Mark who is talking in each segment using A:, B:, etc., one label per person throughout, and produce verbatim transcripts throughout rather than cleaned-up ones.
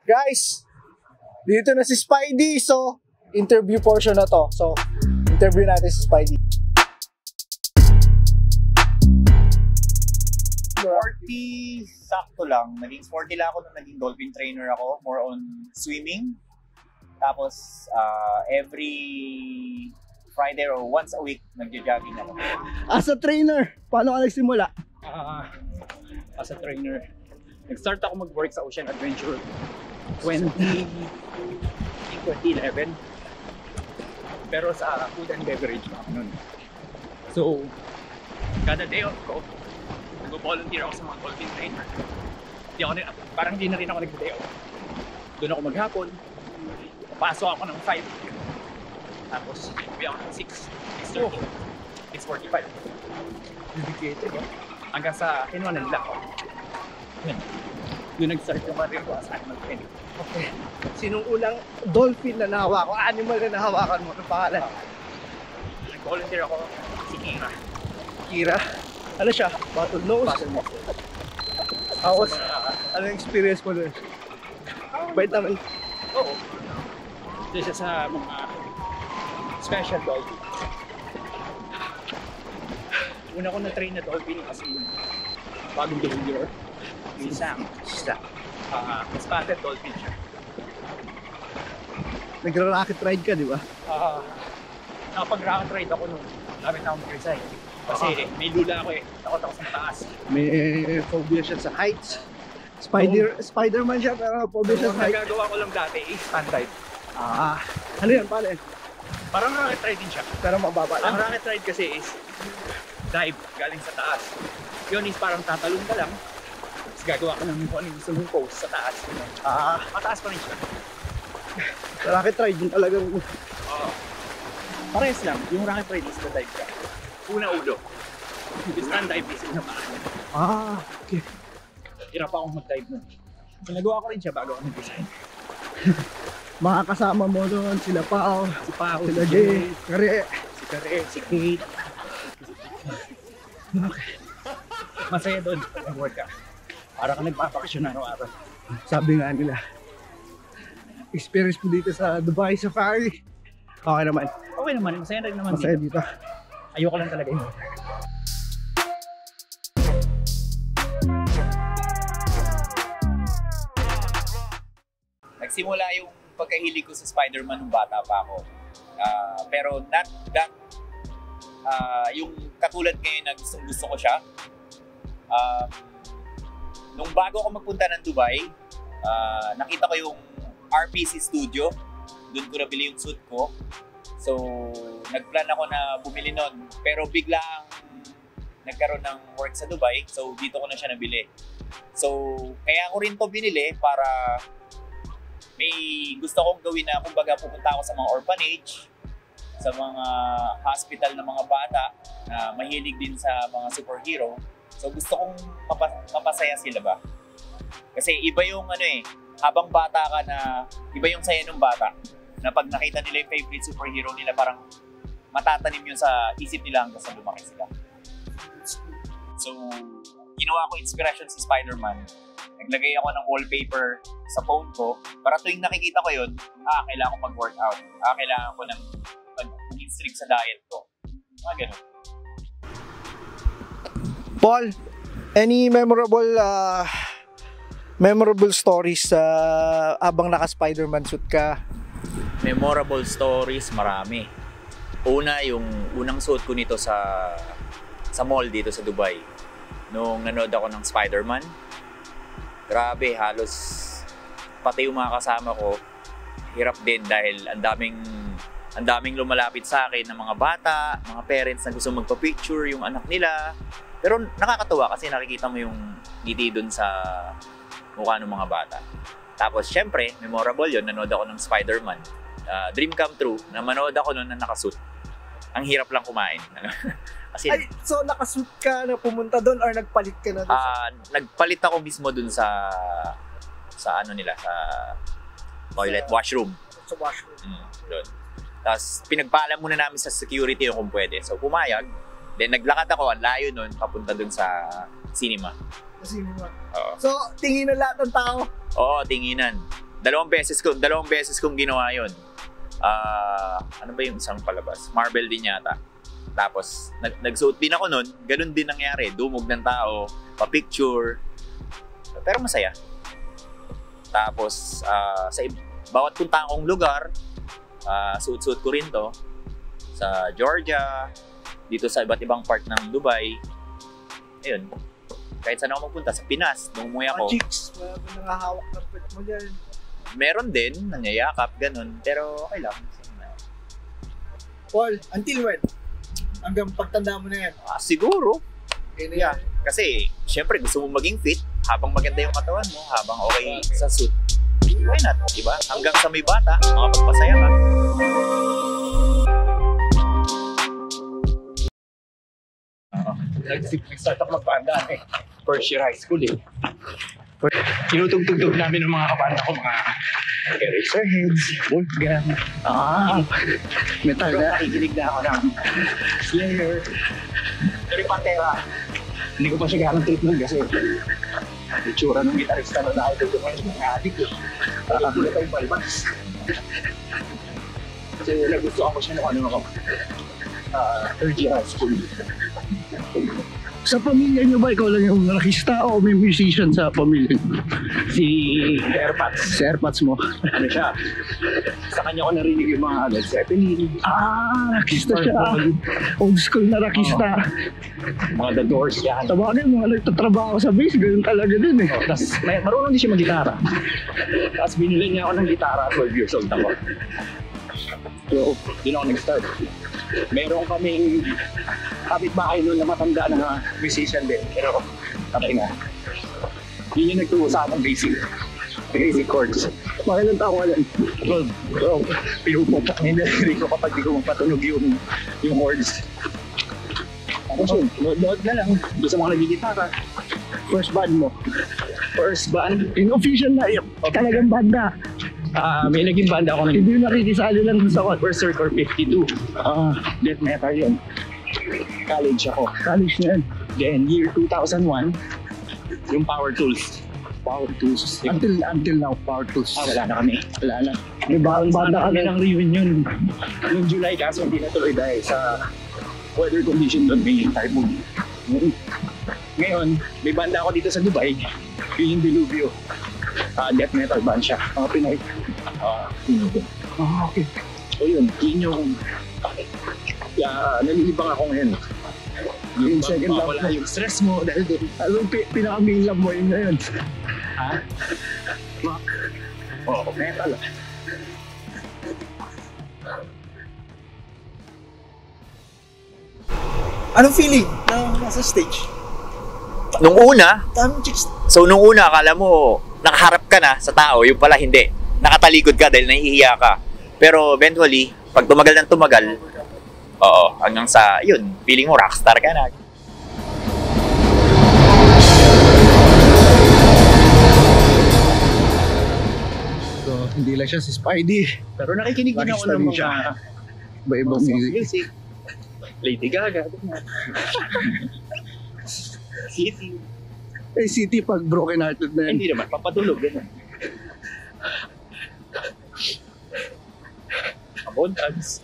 A: Guys, dito na si Spidey. So, interview portion na to. So, interview natin si Spidey.
B: forty, sakto lang. Naging forty lang ako nung naging dolphin trainer ako. More on swimming. Tapos, uh, every Friday or once a week, nagja-jogging ako.
A: As a trainer, paano ka nagsimula?
C: Uh, as a trainer, nag-start ako mag-work sa Ocean Adventure twenty eleven. Pero sa food and beverage pa ako nun. So, kada day off ko, nag-volunteer ako sa mga dolphin trainer. Di ako, parang di na rin ako nag-day off. Doon ako maghapon, pasok ako ng five. Tapos, uwi ako ng six, six thirty, six forty-five. Dedicated yun. Hanggang sa kinuha na nila ako. Yun. Doon nag-start yung marito as animal training.
A: Okay. Sinong unang dolphin na nahawakan? Animal na nahawakan mo? Anong pangalan?
C: Nag-volunteer ako si Kira.
A: Kira? Ano siya? Bottlenose?
C: Bottlenose.
A: Tapos, ano yung experience mo doon? Bait naman.
C: Oo. Doon siya sa mga special dolphin. Una ko na-train na dolphin kasi bagong behavior. Si Sam.
A: Stop.
C: Uh, spotted dolphin siya.
A: Nagra-rocket ride ka, di ba?
C: Uh, Nakapag-rocket ride ako nung gamit akong resign. Kasi uh-huh. may lula ako eh. Takot ako sa mataas.
A: May phobia siya sa heights. Spider, oh. Spiderman siya pero phobia siya sa heights.
C: Nagagawa ko lang dati is stand dive.
A: Ah, ano yan? Paano yan?
C: Parang rocket ride din siya.
A: Pero mababa lang.
C: Ang rocket ride kasi is dive galing sa taas. Yun is parang tatalon ka lang. Tapos gagawa ka ng kung anong gusto mong pose sa taas.
A: Ah,
C: mataas pa rin siya.
A: Rocket ride din talagang...
C: Oo. Uh, Parehas lang. Yung rocket ride is the dive ka. Una ulo. Yung stand dive is una pa.
A: Ah, okay.
C: Hirap akong mag-dive nun. So, nagawa ko rin siya bago ako nag-design.
A: Mga kasama mo doon, sila Pao,
C: si Pao,
A: sila Jay, Kare,
C: si Kare, si Kate. Okay. Masaya doon pag nag-work ka. Para ka nagpapakasyon araw-araw.
A: Sabi nga nila, experience mo dito sa Dubai Safari. Okay naman.
C: Okay naman, masaya rin naman
A: masaya
C: dito.
A: dito.
C: Ayoko lang talaga yun.
B: Nagsimula yung pagkahilig ko sa Spiderman nung bata pa ako. Uh, pero not that, uh, yung katulad ngayon na gustong gusto ko siya. Uh, nung bago ako magpunta ng Dubai, uh, nakita ko yung R P C Studio. Doon ko nabili yung suit ko. So, nagplan ako na bumili nun. Pero biglang nagkaroon ng work sa Dubai. So, dito ko na siya nabili. So, kaya ko rin to binili para may gusto kong gawin na kumbaga pupunta ako sa mga orphanage, sa mga hospital ng mga bata na mahilig din sa mga superhero. So, gusto kong mapa- mapasaya sila ba? Kasi iba yung ano eh, habang bata ka na, iba yung saya ng bata. Na pag nakita nila yung favorite superhero nila, parang matatanim yun sa isip nila hanggang sa lumaki sila. So, ginawa ko inspiration si Spiderman. Naglagay ako ng wallpaper sa phone ko para tuwing nakikita ko yun, ah, kailangan ko mag-workout. Ah, kailangan ko ng mag-strict sa diet ko. Mga ganun.
A: Paul, any memorable uh, memorable stories sa uh, abang naka-Spiderman suit ka?
B: Memorable stories, marami. Una, yung unang suot ko nito sa sa mall dito sa Dubai. Nung nanood ako ng Spiderman, grabe, halos pati yung mga kasama ko, hirap din dahil ang daming ang daming lumalapit sa akin ng mga bata, mga parents na gusto magpa-picture yung anak nila. Pero nakakatuwa kasi nakikita mo yung ngiti dun sa mukha ng mga bata. Tapos syempre, memorable yun, nanood ako ng Spiderman. Uh, dream come true, na manood ako nun na nakasuit. Ang hirap lang kumain. Kasi,
A: ay, so nakasuit ka na pumunta doon or nagpalit ka na doon?
B: Uh, nagpalit ako mismo doon sa sa ano nila, sa toilet, sa, washroom.
A: Sa washroom.
B: Mm, doon. Tapos pinagpaalam muna namin sa security kung pwede. So pumayag. Then naglakad ako, ang layo nun, papunta doon sa cinema.
A: Sa cinema?
B: Oo.
A: So tingin na lahat ng tao?
B: Oo, tinginan. Dalawang beses ko, dalawang beses kong ginawa 'yon. Ah, ano ba yung isang palabas? Marvel din yata. Tapos nag nagsuot din ako noon, ganun din nangyari, dumog ng tao, pa-picture. Pero masaya. Tapos uh, sa bawat punta akong lugar, uh, suot-suot ko rin 'to sa Georgia, dito sa iba't ibang part ng Dubai. Ayun. Kahit saan ako magpunta, sa Pinas, nung umuwi ako.
A: Mga chicks, wala ba nangahawak ng pet mo dyan?
B: Meron din, nanyayakap, ganun. Pero okay lang.
A: Paul, until when? Hanggang pagtanda mo na yan?
B: Ah, siguro.
A: Okay na
B: Yeah.
A: yan.
B: Kasi, syempre, gusto mo maging fit habang maganda yung katawan mo, habang okay sa suit. Why not, diba? Hanggang sa may bata, makapagpasaya ka.
C: Uh, Nag-start ako magpaandaan eh. First year high school eh. Tinutugtog-tug namin ng mga kabanda ko, mga Eraserheads, Wolfgang, ah, metal na. Nakikinig na ako ng Slayer, Dari Pantera. Hindi ko pa siya ganang trip nun kasi itsura ng gitarista na na-idol ko ngayon, mga adik ko. Parang ko na tayong balbas. Kasi nagustuhan ko siya nung ano ako, uh, third year high school.
D: Sa pamilya niyo ba, ikaw lang yung rockista o may musician sa pamilya niyo?
C: Si Airpods.
D: Si Airpods mo?
C: Ano siya? Sa kanya ko narinig yung mga Led Zeppelin.
D: Ah, rockista siya. Old school na rockista.
C: Oh. Mga The Doors yan.
D: Tabagay, mga nagtatrabaho sa bass, ganun talaga din eh.
C: Oh, Tapos may, marunong din siya mag-gitara. Tapos binili niya ako ng gitara, twelve years old ako. So, yun ako nag-start. Meron kaming kapitbahay noon na matanda na musician din. Pero kapay na. Yun yung nagturo sa akin ng basic. Basic chords.
D: Mga ilang taong alam?
C: twelve. So, pinupupak niya narinig ko kapag di ko magpatunog yung, yung chords. Tapos yun, load na lang. Doon sa mga nagigitara.
D: First band mo?
C: First band.
D: In official na, yun, talagang banda.
C: Ah, may naging banda ako ng
D: Hindi yung nakikisali lang sa what?
C: Berserk or fifty-two. Ah, death metal yun. College ako.
D: College na yan.
C: Then year two thousand one, yung Power Tools.
D: Power Tools. Until, until now, Power Tools.
C: Ah, wala na kami.
D: Wala na. May bagong banda ka
C: kami
D: na.
C: ng reunion. Noong July kaso hindi natuloy dahil sa weather condition doon, may typhoon. Ngayon, may banda ako dito sa Dubai. Yun yung Diluvio. Uh, death metal band siya. Mga Pinoy. Uh,
D: Ah, okay.
C: so yun, yun yung kaya nalilibang ako ngayon.
D: Yung second love
C: wala
D: mo.
C: yung stress mo dahil doon.
D: Anong pi- pinaka-main love mo yun na yun?
C: Ha? Rock. Oo, metal.
A: Anong feeling na nasa stage?
B: Nung una,
A: Daming chicks.
B: so nung una, akala mo, nakaharap ka na sa tao, yung pala hindi. Nakatalikod ka dahil nahihiya ka. Pero eventually, pag tumagal ng tumagal, oo, hanggang sa, yun, feeling mo rockstar ka na.
D: So, hindi lang siya si Spidey.
C: Pero nakikinig din ako
D: Rockstar
C: ng
D: din
C: mga
D: siya. Iba-ibang
C: soft
D: music.
C: music. Lady Gaga. City.
D: Eh, City pag broken hearted na yan.
C: Hindi naman, papatulog. Ganun. Abundance.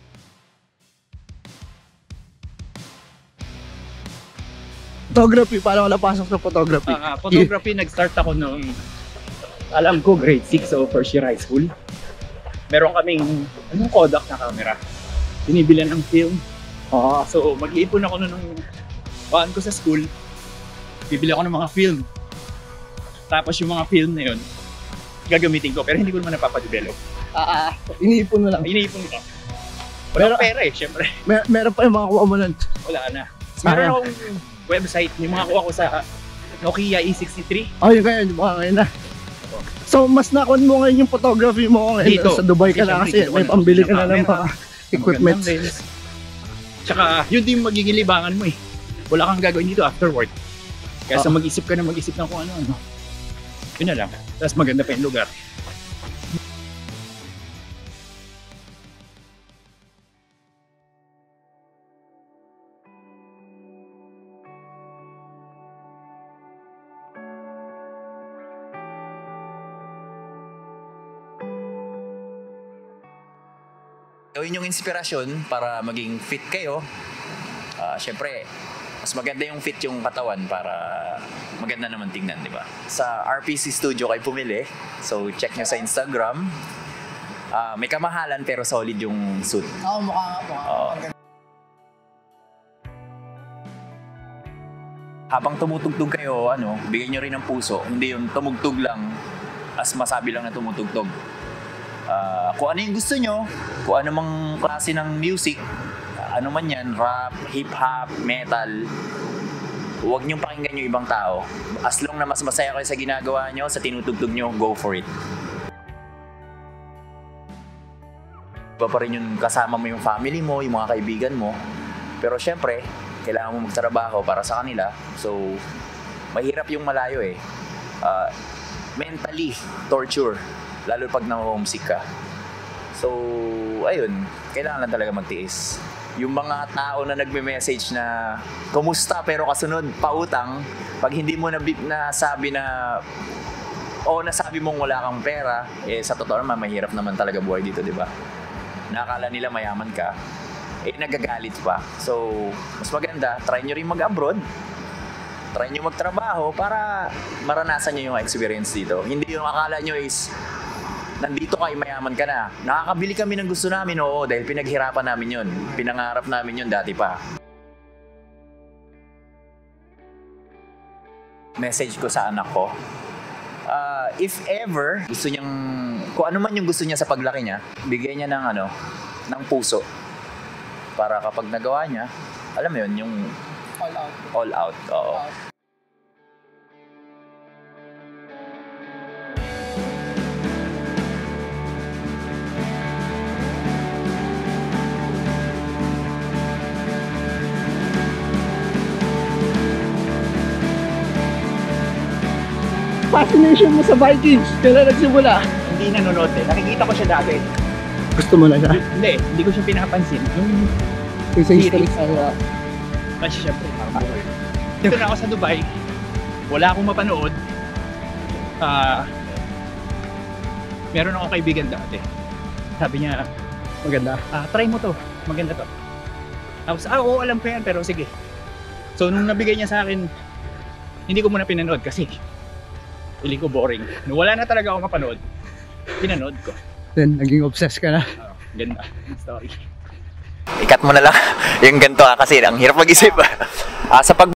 D: Photography, parang wala pasok sa photography.
C: Ah, photography, nag-start ako nung alam ko grade six o first year high school. Meron kaming anong Kodak na camera. Binibilan ng film. Ah, so mag-iipon ako nun ng paan ko sa school. Bibili ako ng mga film. Tapos yung mga film na yun, gagamitin ko pero hindi ko naman napapadevelop.
D: Ah, ah, iniipon mo lang.
C: Iniipon ko. Wala
D: Pero-
C: pera eh, syempre.
D: Mer- meron pa yung mga kuha mo nun.
C: Wala na. Meron akong website, yung mga kuha ko sa Nokia E sixty-three.
D: Oh, yun kaya, yung mga ngayon na. So, mas nakon mo ngayon yung photography mo ngayon
C: Dito.
D: sa Dubai ka
C: Kasi
D: na
C: syempre,
D: kasi may
C: dito
D: pambili
C: ka
D: ka na
C: na
D: ng
C: camera,
D: mga equipment.
C: Magandang lens. Tsaka, yun din yung magiging libangan mo eh. Wala kang gagawin dito after work. Kaya sa
D: Ah.
C: mag-isip ka na mag-isip ng kung ano-ano. Yun na lang. Tapos maganda pa yung lugar.
B: Gawin yung inspirasyon para maging fit kayo. Uh, Siyempre, mas maganda yung fit yung katawan para maganda naman tingnan, di ba? Sa R P C Studio kayo pumili. So, check nyo sa Instagram. Uh, may kamahalan pero solid yung suit.
A: Oo, mukha mukha.
B: Uh, habang tumutugtog kayo, ano, bigyan nyo rin ng puso. Hindi yung tumugtog lang, as masabi lang na tumutugtog. Uh, kung ano yung gusto nyo, kung ano mang klase ng music, ano man yan, rap, hip-hop, metal, huwag nyo pakinggan yung ibang tao. As long na mas masaya kayo sa ginagawa nyo, sa tinutugtog nyo, go for it. Iba pa rin yung kasama mo yung family mo, yung mga kaibigan mo. Pero syempre, kailangan mo magtrabaho para sa kanila. So, mahirap yung malayo eh. Uh, mentally, torture. Lalo pag na-homesick ka. So, ayun. Kailangan lang talaga magtiis. Yung mga tao na nagme-message na kumusta pero kasunod pautang, pag hindi mo na nasabi na o nasabi mong wala kang pera, eh sa totoo naman, mahirap naman talaga buhay dito, di ba? Nakakala nila mayaman ka, eh nagagalit pa. So, mas maganda, try nyo rin mag-abroad. Try nyo magtrabaho para maranasan nyo yung experience dito. Hindi yung akala nyo is, nandito kayo, mayaman ka na. Nakakabili kami ng gusto namin, oo, dahil pinaghirapan namin yun. Pinangarap namin yun dati pa. Message ko sa anak ko, uh, if ever, gusto niyang, kung ano man yung gusto niya sa paglaki niya, bigyan niya ng ano, ng puso. Para kapag nagawa niya, alam mo yun, yung
A: All out.
B: All out, oo.
A: All out.
D: Fascination mo sa Vikings, kailan nagsimula?
C: Hindi nanonood eh. Nakikita ko siya dati.
D: Gusto mo na siya?
C: Hindi, hindi ko siya pinapansin. Yung
D: Yung sa history sa...
C: kasi syempre, hardcore. Dito na ako sa Dubai. Wala akong mapanood. Ah, meron akong kaibigan dati. Sabi niya,
D: Maganda.
C: ah, try mo to. Maganda to. Tapos, ah, oo, alam ko yan, pero sige. So, nung nabigay niya sa akin, hindi ko muna pinanood kasi hindi ko boring. Nung wala na talaga ako mapanood, pinanood ko.
D: Then, naging obsessed ka na.
C: Oh, ganda. Story.
B: Ikat mo na lang yung ganito ha, kasi ang hirap mag-isip. Ah, sa pag